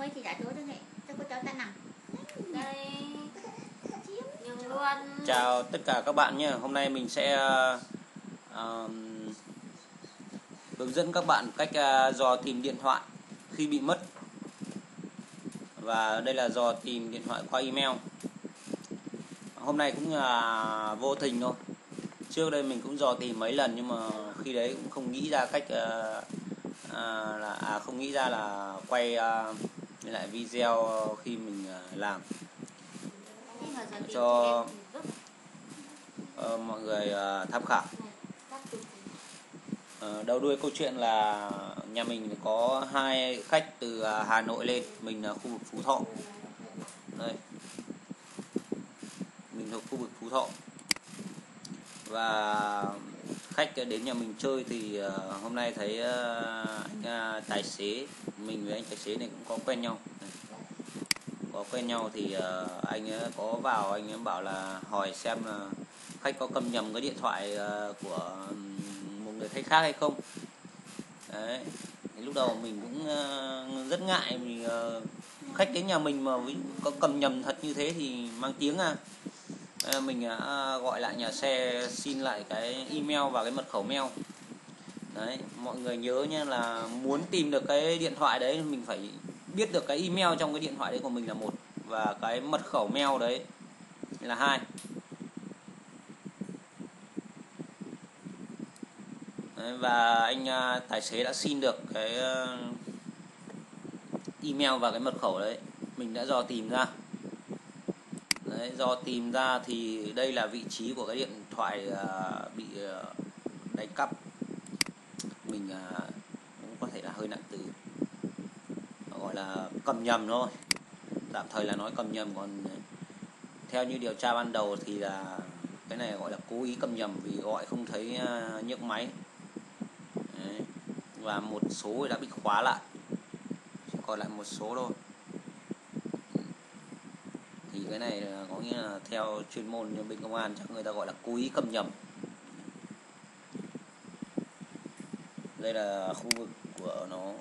ấy thì trả tối thế này, cho cô cháu ta nằm. Đây. Nhưng luôn. Chào tất cả các bạn nhé. Hôm nay mình sẽ hướng dẫn các bạn cách dò tìm điện thoại khi bị mất. Và đây là dò tìm điện thoại qua email. Hôm nay cũng là vô tình thôi. Trước đây mình cũng dò tìm mấy lần nhưng mà khi đấy cũng không nghĩ ra cách không nghĩ ra là quay lại video khi mình làm cho mọi người tham khảo. Đầu đuôi câu chuyện là nhà mình có 2 khách từ Hà Nội lên, mình là khu vực Phú Thọ. Đây, mình thuộc khu vực Phú Thọ. Và khách đến nhà mình chơi thì hôm nay thấy anh tài xế, mình với anh tài xế này cũng có quen nhau. Có quen nhau thì anh có vào, anh bảo là hỏi xem là khách có cầm nhầm cái điện thoại của một người khách khác hay không. Đấy. Thì lúc đầu mình cũng rất ngại, vì khách đến nhà mình mà có cầm nhầm thật như thế thì mang tiếng mình gọi lại nhà xe xin lại cái email và cái mật khẩu mail. Đấy, mọi người nhớ nhé, là muốn tìm được cái điện thoại đấy mình phải biết được cái email trong cái điện thoại đấy của mình là 1 và cái mật khẩu mail đấy là 2. Đấy, và anh tài xế đã xin được cái email và cái mật khẩu đấy, mình đã dò tìm ra. Đấy, dò tìm ra thì đây là vị trí của cái điện thoại bị đánh cắp. Mình cũng có thể là hơi nặng từ, gọi là cầm nhầm thôi, tạm thời là nói cầm nhầm. Còn theo như điều tra ban đầu thì là cái này gọi là cố ý cầm nhầm, vì gọi không thấy nhấc máy. Đấy. Và một số đã bị khóa lại, chỉ còn lại một số thôi. Thì cái này có nghĩa là theo chuyên môn bên công an chắc người ta gọi là cố ý cầm nhầm. Đây là khu vực của nó,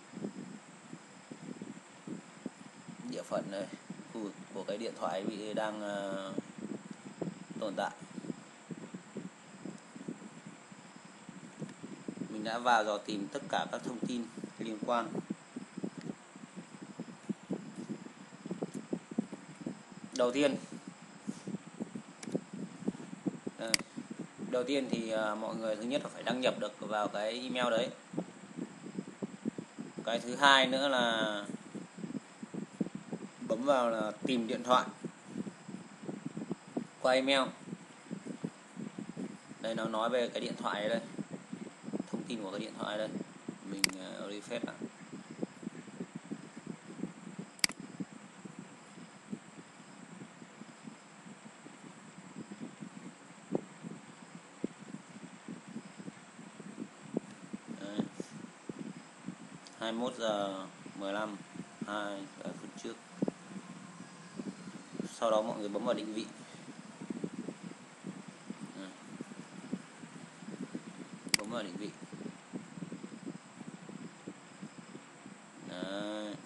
địa phận đây, khu vực của cái điện thoại bị đang tồn tại. Mình đã vào dò tìm tất cả các thông tin liên quan. Đầu tiên thì mọi người thứ nhất là phải đăng nhập được vào cái email đấy. Cái thứ hai nữa là bấm vào là tìm điện thoại qua email. Đây, nó nói về cái điện thoại đây, thông tin của cái điện thoại đây. Mình refresh lại. Đấy. 21:15 2 phút trước. Sau đó mọi người bấm vào định vị. Bấm vào định vị. Đấy.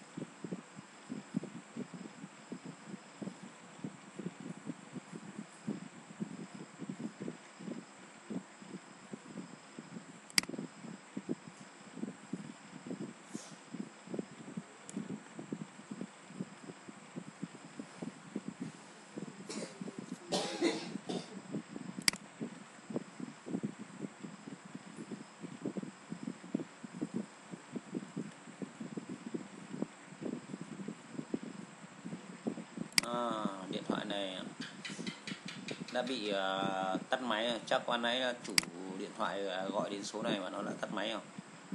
Điện thoại này đã bị tắt máy. Chắc quan nãy là chủ điện thoại gọi đến số này mà nó đã tắt máy không?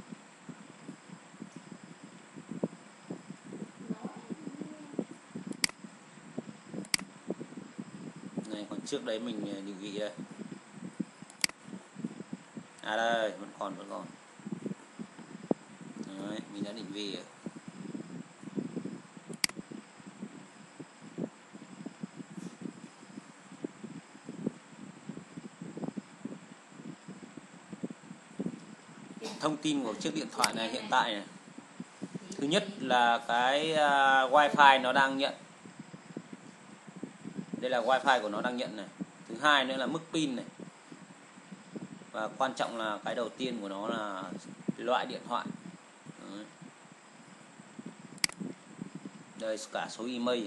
Này, còn trước đấy mình định vị đây. Đây, vẫn còn. Đấy, mình đã định vị rồi. Thông tin của chiếc điện thoại này hiện tại này. Thứ Thứ nhất là cái wifi nó đang nhận. Đây là wifi của nó đang nhận này. Thứ hai nữa là mức pin này. Và quan trọng là cái đầu tiên của nó là loại điện thoại. Đấy. Đây cả số email.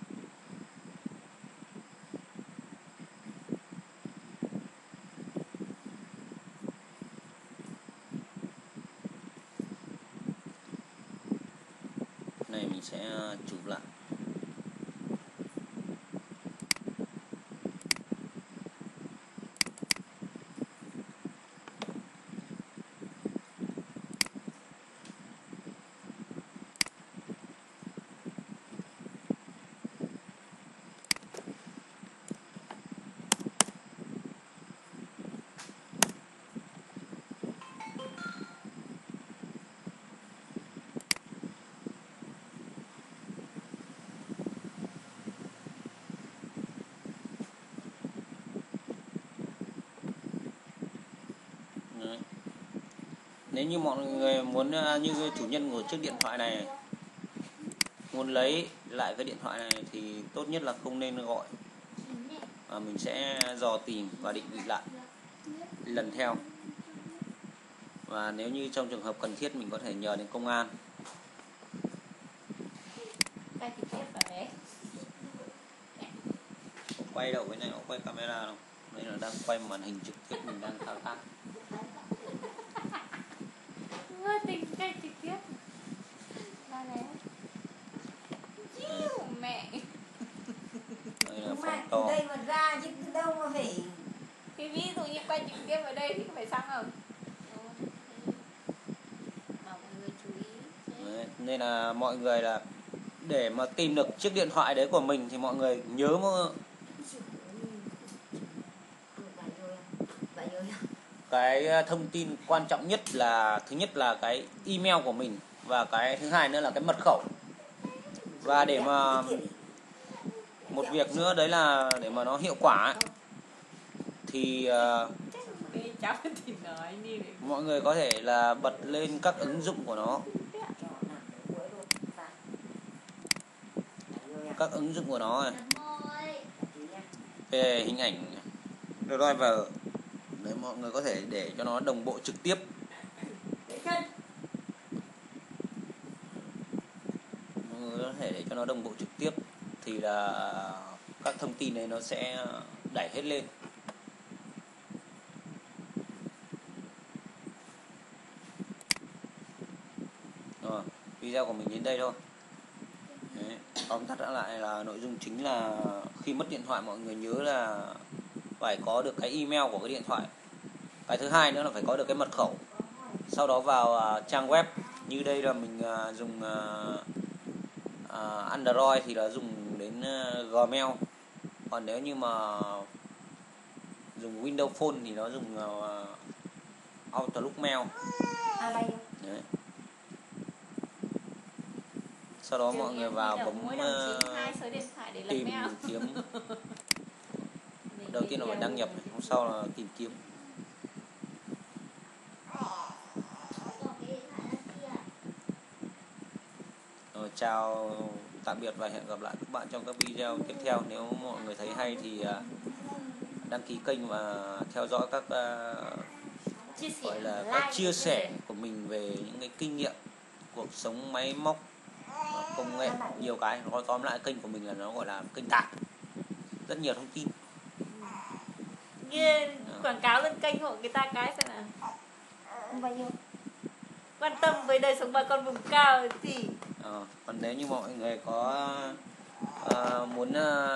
Này mình sẽ chụp lại. Đấy. Nếu như mọi người muốn như chủ nhân của chiếc điện thoại này muốn lấy lại cái điện thoại này thì tốt nhất là không nên gọi, mà mình sẽ dò tìm và định vị lại lần theo. Và nếu như trong trường hợp cần thiết mình có thể nhờ đến công an. Quay đâu cái này, nó quay camera đâu. Đây là đang quay màn hình trực tiếp, mình đang thao tác. Tình cách trực tiếp. Mẹ. Đây là phông to. Đây mà ra chứ đâu mà phải. Thì ví dụ như quay trực tiếp ở đây thì có phải xong không? Mà mọi người chú ý. Đấy, nên là mọi người là để mà tìm được chiếc điện thoại đấy của mình thì mọi người nhớ cái thông tin quan trọng nhất là thứ nhất là cái email của mình, và cái thứ hai nữa là cái mật khẩu. Và để mà một việc nữa đấy là để mà nó hiệu quả ấy, thì mọi người có thể là bật lên các ứng dụng của nó. Các ứng dụng của nó này. Về hình ảnh driver. Đấy, mọi người có thể để cho nó đồng bộ trực tiếp. Mọi người có thể để cho nó đồng bộ trực tiếp thì là các thông tin đấy nó sẽ đẩy hết lên. Rồi, video của mình đến đây thôi. Đấy, tóm tắt lại là nội dung chính là khi mất điện thoại mọi người nhớ là phải có được cái email của cái điện thoại. Cái thứ hai nữa là phải có được cái mật khẩu. Sau đó vào trang web. Như đây là mình dùng Android thì là dùng đến Gmail. Còn nếu như mà dùng Windows Phone thì nó dùng Outlook Mail. Đấy. Sau đó mọi người vào bấm tìm kiếm. Đầu tiên là phải đăng nhập, hôm sau là tìm kiếm. Rồi, chào tạm biệt và hẹn gặp lại các bạn trong các video tiếp theo. Nếu mọi người thấy hay thì đăng ký kênh và theo dõi các gọi là các chia sẻ của mình về những cái kinh nghiệm cuộc sống máy móc, công nghệ, nhiều cái. Nói tóm lại kênh của mình là nó gọi là kênh tạp, rất nhiều thông tin. Quảng cáo lên kênh hộ người ta cái xem nào. Bao nhiêu? Quan tâm với đời sống bà con vùng cao gì. Còn nếu như mọi người có muốn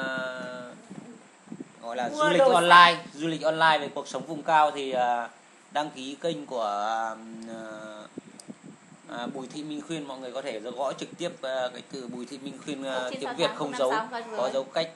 gọi là du lịch online về cuộc sống vùng cao thì đăng ký kênh của Bùi Thị Minh Khuyên. Mọi người có thể gõ trực tiếp cái từ Bùi Thị Minh Khuyên tiếng Việt không dấu, có dấu cách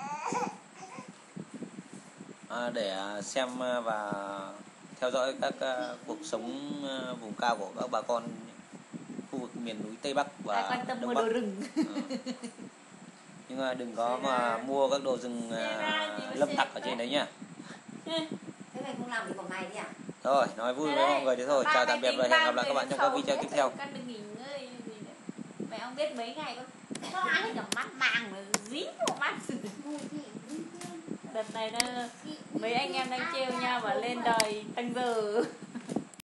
để xem và theo dõi các cuộc sống vùng cao của các bà con khu vực miền núi Tây Bắc và quan tâm Đông mua Bắc. đồ rừng. Nhưng mà đừng có mà mua các đồ rừng lâm tặc ở trên đấy nhá. Thế mày không làm gì của mày đi à? Rồi, nói vui với mọi người thế thôi. Chào tạm biệt và hẹn gặp lại các bạn trong các video tiếp theo. biết mấy ngày con cho ai hết cả mắt màng mà dí vào mắt. Đợt này nó mấy anh em đang trêu nhau và lên đời tăng giờ.